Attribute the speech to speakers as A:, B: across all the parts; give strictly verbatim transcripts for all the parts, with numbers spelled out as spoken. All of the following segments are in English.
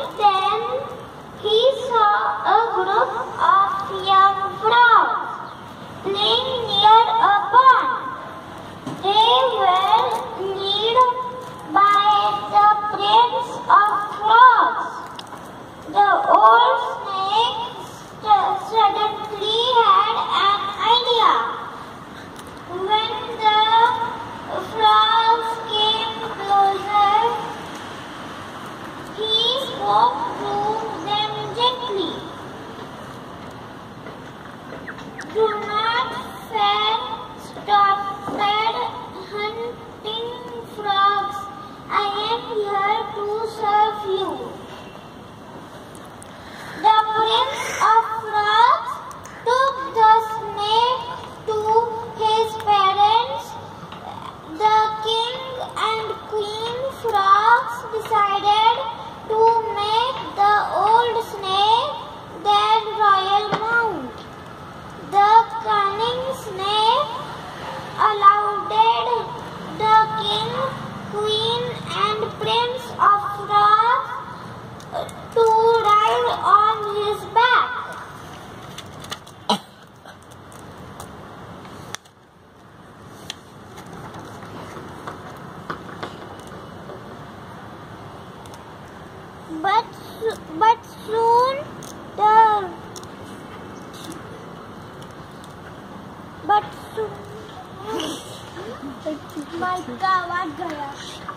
A: then he saw a group of young frogs playing near a pond. They were led by the prince of frogs. The old snake suddenly had an idea. When the frogs came closer, he spoke to them gently. Do not fear, stop hunting frogs. I am here to serve you. The prince of frogs took the snake to his parents. The king and queen frogs decided to make the old snake their royal mount. The cunning snake allowed the king, queen, and prince of frogs to ride on his back. But, but soon the but soon my God, gaya.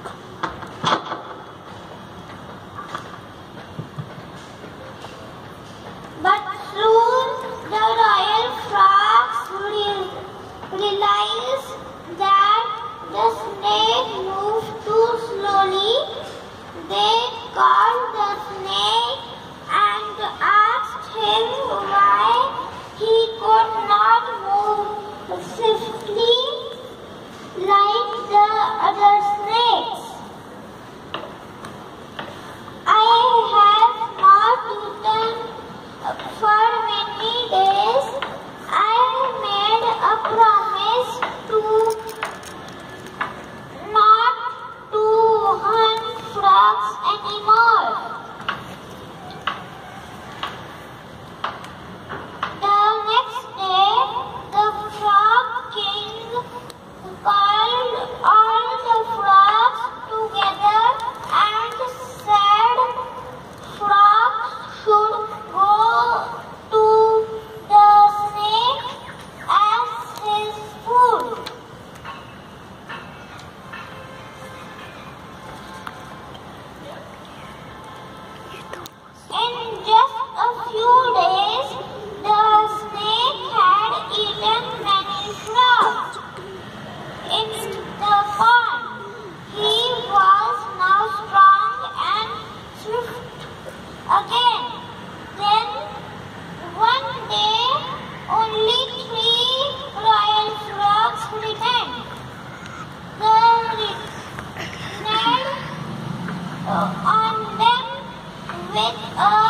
A: But soon the royal frogs re realized that the snake moved too slowly. They called the snake and asked him why he could not move swiftly like the other snakes. I have not eaten for many days. I made a promise to not to hunt frogs anymore. The next day, the frog king called all the frogs together and said frogs should go to the snake as his food. In just a few days, the snake had eaten many frogs in the pond. He was now strong and swift again. Then, one day, only three royal frogs remained. The Ned on them with a